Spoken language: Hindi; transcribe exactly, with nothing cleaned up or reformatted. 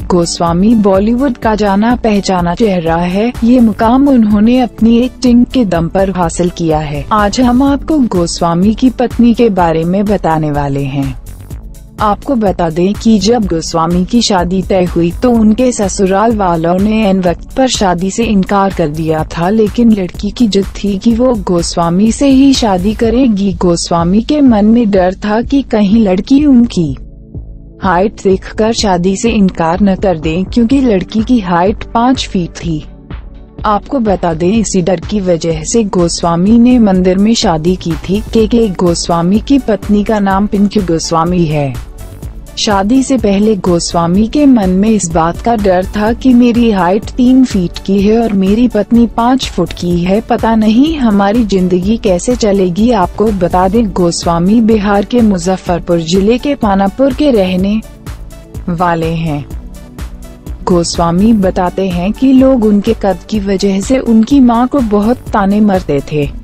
गोस्वामी बॉलीवुड का जाना पहचाना चेहरा है। ये मुकाम उन्होंने अपनी एक्टिंग के दम पर हासिल किया है। आज हम आपको गोस्वामी की पत्नी के बारे में बताने वाले हैं। आपको बता दें कि जब गोस्वामी की शादी तय हुई तो उनके ससुराल वालों ने एन वक्त पर शादी से इनकार कर दिया था, लेकिन लड़की की जिद थी कि वो गोस्वामी से ही शादी करेगी। गोस्वामी के मन में डर था कि कहीं लड़की उनकी हाइट देखकर शादी से इनकार न कर दे, क्योंकि लड़की की हाइट पाँच फीट थी। आपको बता दें, इसी डर की वजह से गोस्वामी ने मंदिर में शादी की थी। केके गोस्वामी की पत्नी का नाम पंकु गोस्वामी है। शादी से पहले गोस्वामी के मन में इस बात का डर था कि मेरी हाइट तीन फीट की है और मेरी पत्नी पाँच फुट की है, पता नहीं हमारी जिंदगी कैसे चलेगी। आपको बता दें, गोस्वामी बिहार के मुजफ्फरपुर जिले के पानापुर के रहने वाले हैं। गोस्वामी बताते हैं कि लोग उनके कद की वजह से उनकी मां को बहुत ताने मारते थे।